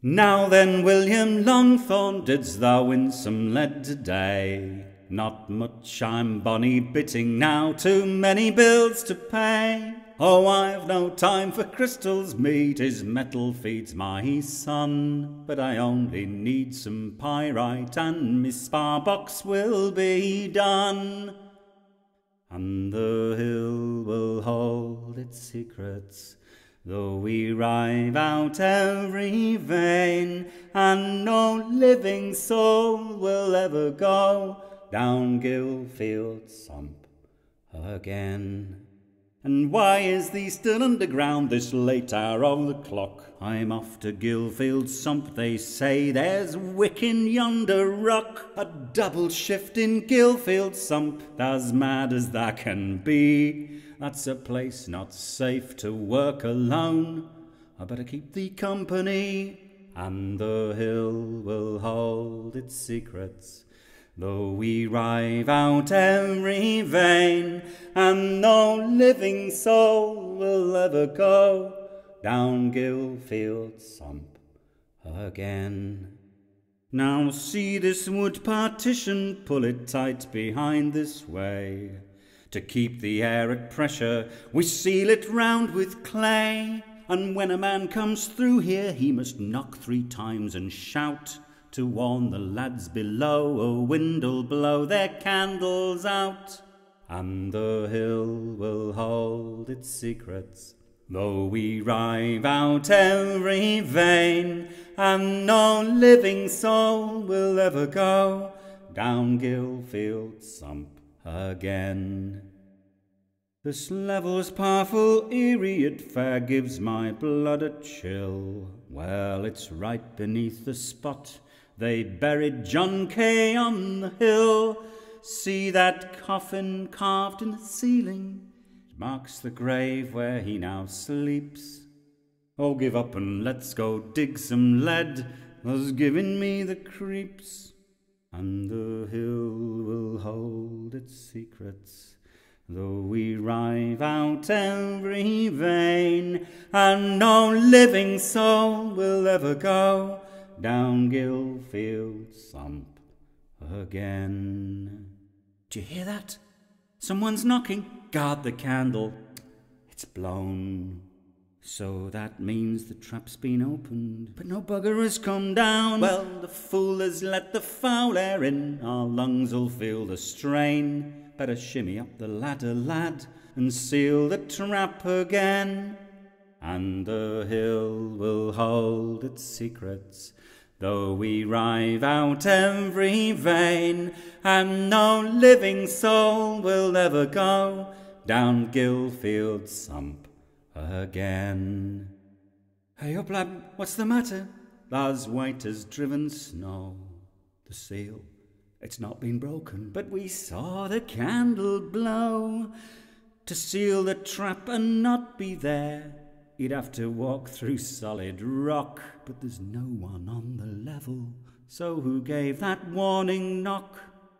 Now then, William Longthorn, didst thou win some lead today? Not much, I'm bonny bitting now, too many bills to pay. Oh, I've no time for crystals, me, 'tis metal feeds my son. But I only need some pyrite and me spar box will be done. And the hill will hold its secrets, though we rive out every vein, and no living soul will ever go down Gillfield Sump again. And why is thee still underground this late hour of the clock? I'm off to Gillfield Sump, they say there's wick in yonder rock. A double shift in Gillfield Sump, thou's mad as thou can be. That's a place not safe to work alone, I better keep thee company. And the hill will hold its secrets, though we rive out every vein, and no living soul will ever go down Gillfield Sump again. Now see this wood partition, pull it tight behind this way. To keep the air at pressure, we seal it round with clay. And when a man comes through here, he must knock 3 times and shout, to warn the lads below a wind'll blow their candles out. And the hill will hold its secrets, though we rive out every vein, and no living soul will ever go down Gillfield Sump again. This level's powerful eerie, it fair gives my blood a chill. Well, it's right beneath the spot they buried John Kay on the hill. See that coffin carved in the ceiling? It marks the grave where he now sleeps. Oh, give up and let's go dig some lead, thus giving me the creeps. And the hill will hold its secrets, though we rive out every vein, and no living soul will ever go down Gillfield Sump again. Do you hear that? Someone's knocking. Guard the candle. It's blown. So that means the trap's been opened, but no bugger has come down. Well, the fool has let the foul air in, our lungs'll feel the strain. Better shimmy up the ladder, lad, and seal the trap again. And the hill will hold its secrets, though we rive out every vein, and no living soul will ever go down Gillfield Sump again. Hey up, lad, what's the matter? Thou's white as driven snow. The seal, it's not been broken, but we saw the candle glow. To seal the trap and not be there, you'd have to walk through solid rock. But there's no one on the level, so who gave that warning knock?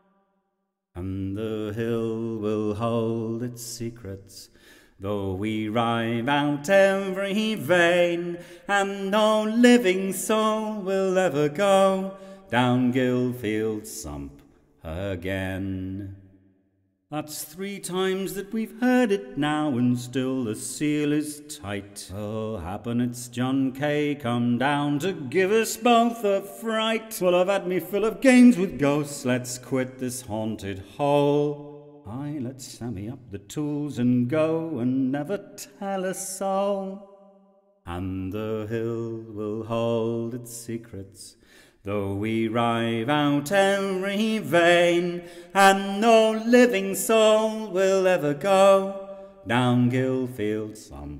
And the hill will hold its secrets, though we rive out every vein, and no living soul will ever go down Gillfield Sump again. That's 3 times that we've heard it now, and still the seal is tight. Oh, happen it's John Kay come down to give us both a fright. Well, I've had me fill of games with ghosts, let's quit this haunted hole. Aye, let's sammy up the tools and go, and never tell a soul. And the hill will hold its secrets, though we rive out every vein, and no living soul will ever go down Gillfield Sump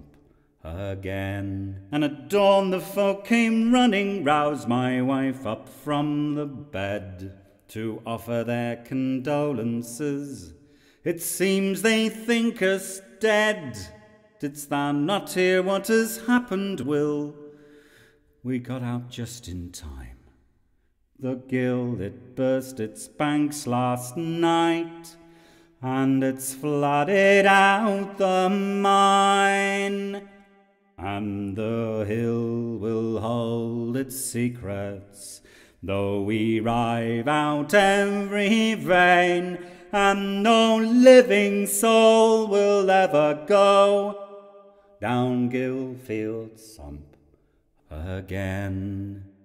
again. And at dawn the folk came running, roused my wife up from the bed, to offer their condolences. It seems they think us dead. Didst thou not hear what has happened, Will? We got out just in time. The Gill, it burst its banks last night, and it's flooded out the mine. and the hill will hold its secrets, though we rive out every vein, and no living soul will ever go down Gill Sump again.